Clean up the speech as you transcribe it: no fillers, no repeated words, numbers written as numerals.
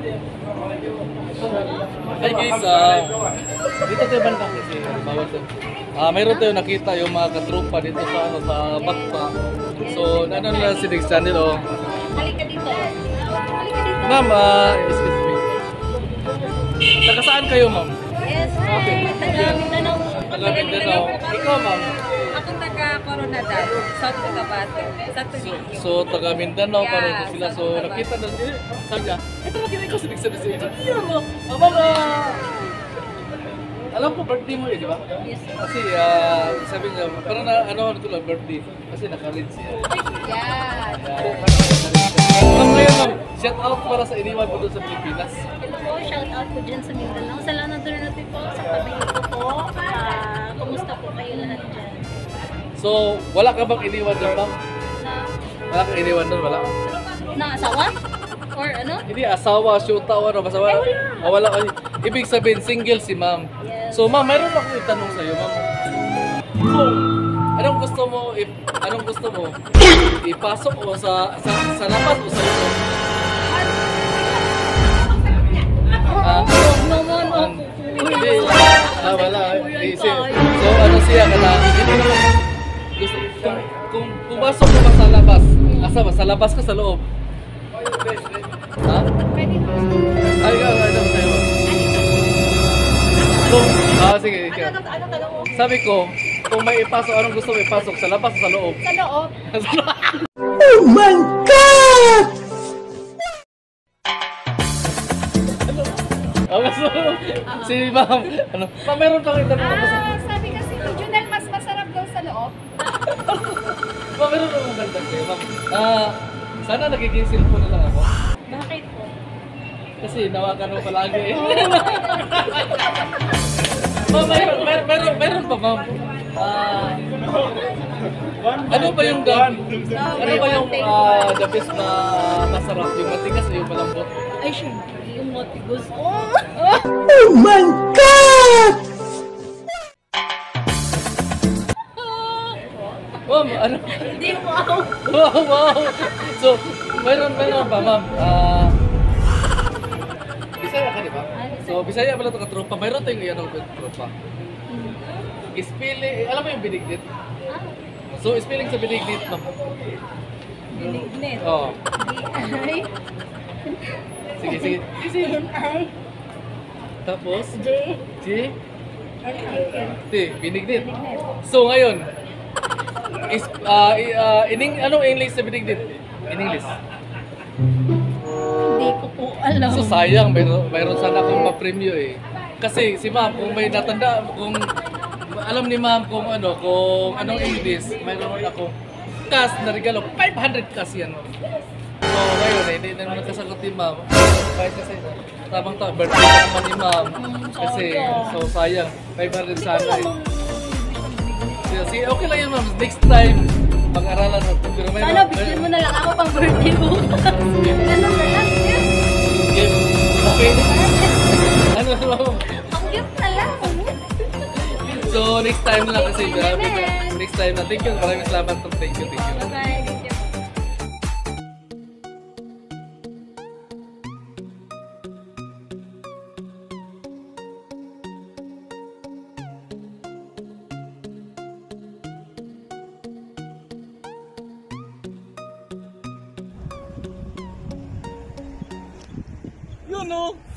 Hi guys, dito tayo banda kasi bawal tayo. Mayroon tayo nakita yung mga katropa dito sa sa Bakpa. So, ano na si Next Channel oh. Halika dito. Halika dito. Ma'am, excuse me. Taga saan kayo, ma'am? Yes, taga Mindanao. Taga Mindanao. Ikaw, ma'am? Ako taga Coronadal, South Cotabato, sa Trujillo. So, taga Mindanao pa rin sila. So, nakita na sabi niya, ito na kinay ko si Next Channel sa inyo. Iyan mo, mga... Alam ko birthday mo eh, di ba? Yes. Kasi sabi niya, parang na ano ito lang birthday. Kasi naka-red siya. Yan. Ma'am, ngayon ma'am, shout out para sa iniwan mo doon sa Pilipinas. Hello po, shout out po dyan sa Mindanao. Sa Lanadornati po, sa pamilya ko po. Kumusta po kayo lahat dyan? So, wala ka bang iniwan doon, ma'am? Na? Wala kang iniwan doon, wala? Na asawa? Or ano? Hindi, asawa, shoota, o ano, basta wala. Wala ka. Ibig sabihin, single si ma'am. Yes. So, ma'am, mayroon akong itanong sa'yo, ma'am. Kung anong gusto mo, ipasok o sa labas o sa loob? No. Hindi. Wala. So, ano siya, hindi naman gusto, kung pumasok mo ba sa labas, sa labas ka sa loob? Ha? Pwede na. Ay, ano sa'yo? Kung, sige. Ano tanong mo? Sabi ko, kung may ipasok, anong gusto mo ipasok? Sa labas o sa loob? Sa loob. Oh my God! Si ma'am, ano? Ma'am, meron pang itanong ako sa... Sabi kasi ni Junel, mas masarap daw sa loob. Ma'am, meron pang magandang kayo, ma'am. Sana nagiging cellphone na lang ako. Bakit po? Kasi nawakan mo palagi eh. Ma'am, meron pa, ma'am. Ano ba yung the best na masarap? Yung matigas o yung malambot? Ay, syempre, yung motigos. Oh my God! Ma'am, ano? Hindi, wow. Wow! So, meron pa, ma'am. Bisaya ka, di ba? So, Bisaya pala ito katropa. Mayroon tayong iyan ng tropa. Spelling, alam mo yung binignit? So, spelling sa binignit, ma'am. Binignit. Oo. D-I. Sige. N-I. Tapos, J. G, N-I-N. T, binignit. Binignit. So, ngayon, anong English sa binignit? In English. Hindi ko po alam. So sayang, mayroon sana akong ma-premyo eh. Kasi si ma'am, kung may natanda, kung alam ni ma'am kung anong English, mayroon ako cash na regalo, 500 cash yan. So ngayon, hindi na nakasagot ni ma'am. Kahit kasi tamang birthday naman ni ma'am. Kasi, so sayang, 500 sana eh. Sige, okay lang yun ma'am, next time, pag-aralan mo. Pero may Sana bigyan mo na lang ako pang birthday mo. Ganun na lang. Okay. Ano ma'am? Ang cute na lang. So next time na lang kasi next time na. Thank you, maraming salamat. Thank you. Bye-bye. You know.